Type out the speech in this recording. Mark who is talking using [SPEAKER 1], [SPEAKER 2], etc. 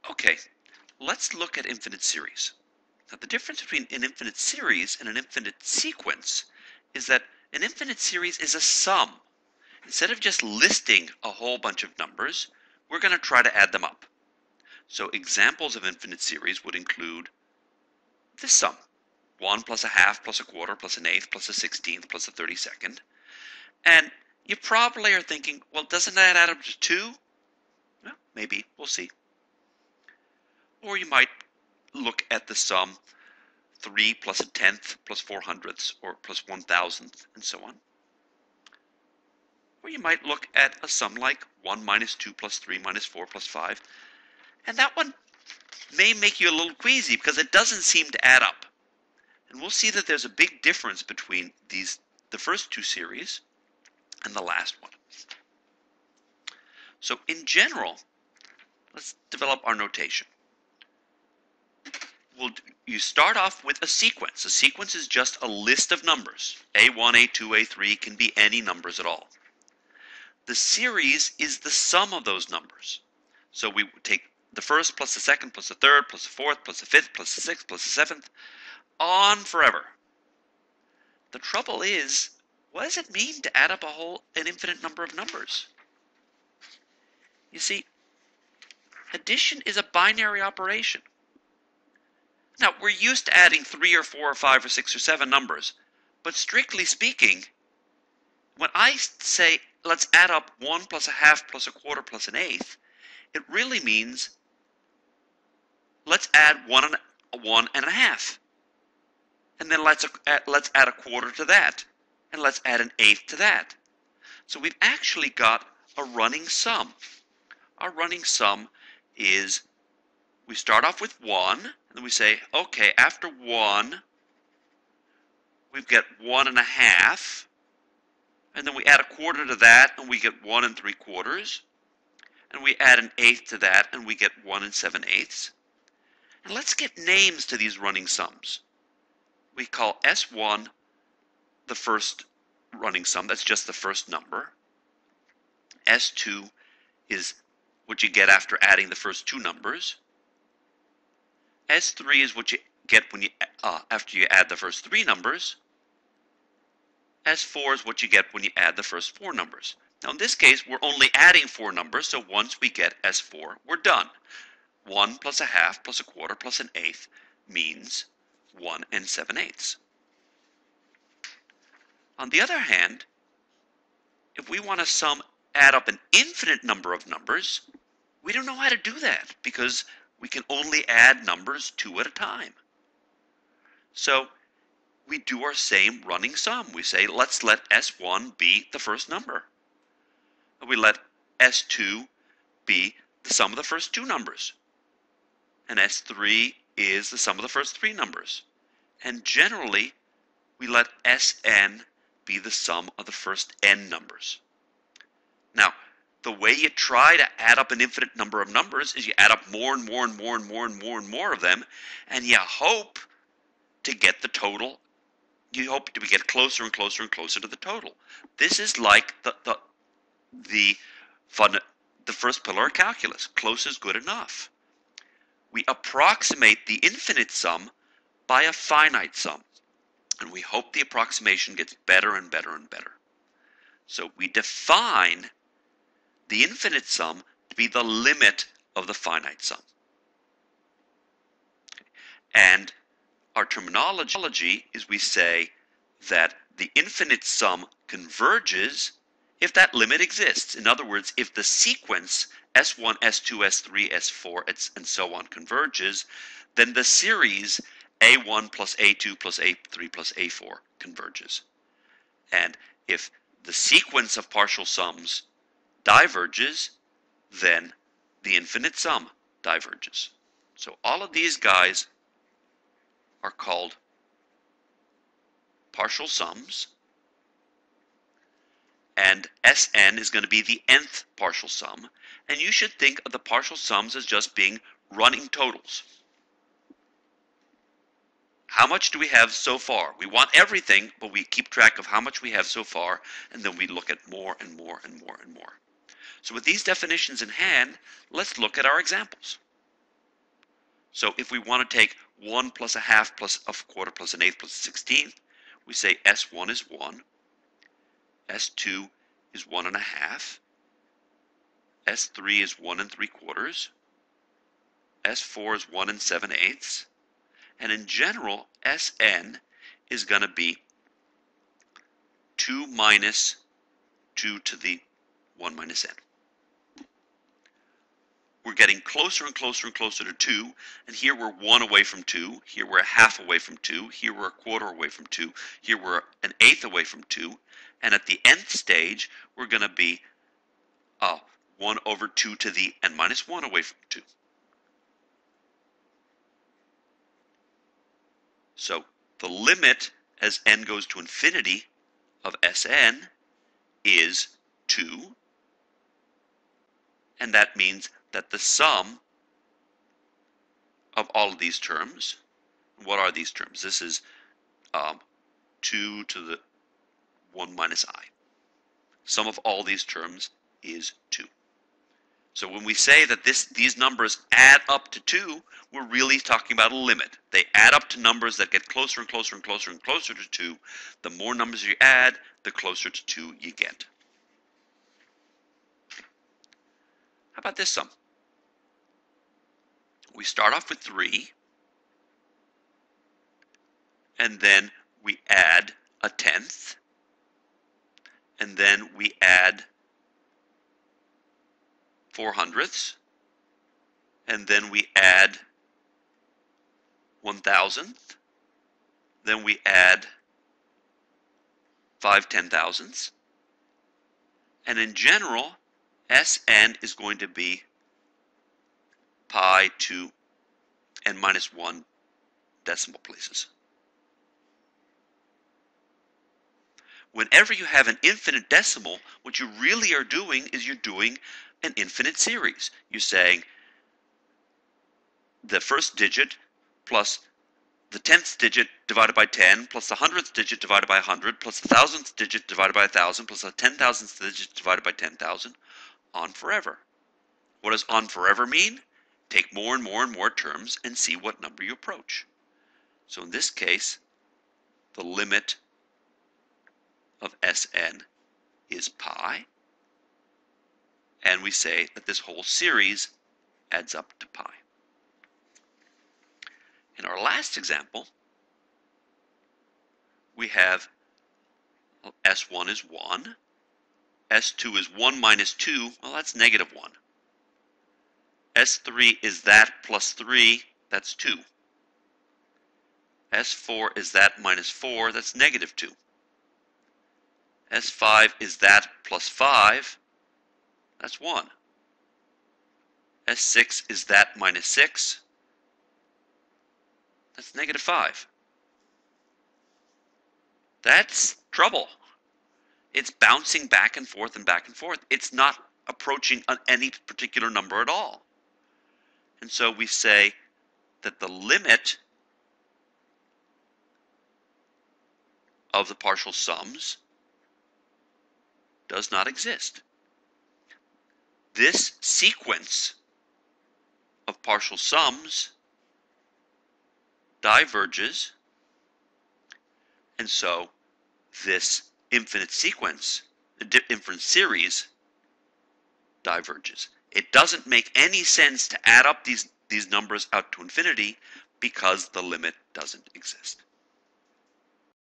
[SPEAKER 1] Okay, let's look at infinite series. Now, the difference between an infinite series and an infinite sequence is that an infinite series is a sum. Instead of just listing a whole bunch of numbers, we're going to try to add them up. So examples of infinite series would include this sum: 1 plus a half plus a quarter plus an eighth plus a 16th plus a 32nd. And you probably are thinking, well, doesn't that add up to 2? Well, maybe. We'll see. Or you might look at the sum 3 plus a tenth plus 400ths or plus 1,000th and so on. Or you might look at a sum like 1 minus 2 plus 3 minus 4 plus 5. And that one may make you a little queasy because it doesn't seem to add up. And we'll see that there's a big difference between the first two series and the last one. So in general, let's develop our notation. You start off with a sequence. A sequence is just a list of numbers. A1, A2, A3 can be any numbers at all. The series is the sum of those numbers. So we take the first plus the second plus the third plus the fourth plus the fifth plus the sixth plus the seventh, on forever. The trouble is, what does it mean to add up an infinite number of numbers? You see, addition is a binary operation. Now, we're used to adding 3 or 4 or 5 or 6 or 7 numbers, but strictly speaking, when I say let's add up 1 plus a half plus a quarter plus an eighth, it really means let's add 1 and a half. And then let's add a quarter to that, and let's add an eighth to that. So we've actually got a running sum. Our running sum is, we start off with 1, and then we say, okay, after 1, we get 1 and a half, and then we add a quarter to that, and we get 1 and 3/4, and we add an eighth to that, and we get 1 and 7/8. And let's get names to these running sums. We call S1 the first running sum, that's just the first number. S2 is what you get after adding the first two numbers. S3 is what you get after you add the first three numbers. S4 is what you get when you add the first four numbers. Now in this case, we're only adding 4 numbers, so once we get S4, we're done. 1 plus a half plus a quarter plus an eighth means 1 and 7/8. On the other hand, if we want to add up an infinite number of numbers, we don't know how to do that because we can only add numbers 2 at a time. So we do our same running sum. We say, let's let S1 be the first number. And we let S2 be the sum of the first 2 numbers. And S3 is the sum of the first 3 numbers. And generally, we let Sn be the sum of the first n numbers. Now, the way you try to add up an infinite number of numbers is you add up more and more and more and more and more and more of them, and you hope to get the total. You hope to get closer and closer and closer to the total. This is like the first pillar of calculus. Close is good enough. We approximate the infinite sum by a finite sum, and we hope the approximation gets better and better and better. So we define the infinite sum to be the limit of the finite sum. And our terminology is we say that the infinite sum converges if that limit exists. In other words, if the sequence S1, S2, S3, S4, and so on converges, then the series A1 plus A2 plus A3 plus A4 converges. And if the sequence of partial sums diverges, then the infinite sum diverges. So all of these guys are called partial sums, and Sn is going to be the nth partial sum, and you should think of the partial sums as just being running totals. How much do we have so far? We want everything, but we keep track of how much we have so far, and then we look at more and more and more and more. So with these definitions in hand, let's look at our examples. So if we want to take 1 plus a half plus a quarter plus an eighth plus a 16th, we say S1 is 1, S2 is 1 and a half, S3 is 1 and 3/4, S4 is 1 and 7/8, and in general, Sn is going to be 2 minus 2 to the 1 minus n. We're getting closer and closer and closer to 2, and here we're 1 away from 2, here we're a half away from 2, here we're a quarter away from 2, here we're an eighth away from 2, and at the nth stage, we're going to be 1 over 2 to the n minus 1 away from 2. So the limit as n goes to infinity of Sn is 2, and that means that the sum of all of these terms, what are these terms? This is 2 to the 1 minus I. Sum of all these terms is 2. So when we say that these numbers add up to 2, we're really talking about a limit. They add up to numbers that get closer and closer and closer and closer to 2. The more numbers you add, the closer to 2 you get. How about this sum? We start off with 3, and then we add a tenth, and then we add 4/100ths, and then we add 1,000th, then we add 5 10,000ths, and in general, Sn is going to be pi to n minus 1 decimal places. Whenever you have an infinite decimal, what you really are doing is you're doing an infinite series. You're saying the first digit plus the 10th digit divided by 10 plus the 100th digit divided by 100 plus the 1,000th digit divided by 1,000 plus the 10,000th digit divided by 10,000 on forever. What does on forever mean? Take more and more and more terms and see what number you approach. So in this case, the limit of Sn is pi, and we say that this whole series adds up to pi. In our last example, we have S1 is 1, S2 is 1 minus 2, well that's negative 1. S3 is that plus 3, that's 2. S4 is that minus 4, that's negative 2. S5 is that plus 5, that's 1. S6 is that minus 6, that's negative 5. That's trouble. It's bouncing back and forth and back and forth. It's not approaching any particular number at all. And so we say that the limit of the partial sums does not exist. This sequence of partial sums diverges, and so this infinite sequence, the infinite series, diverges. It doesn't make any sense to add up these numbers out to infinity because the limit doesn't exist.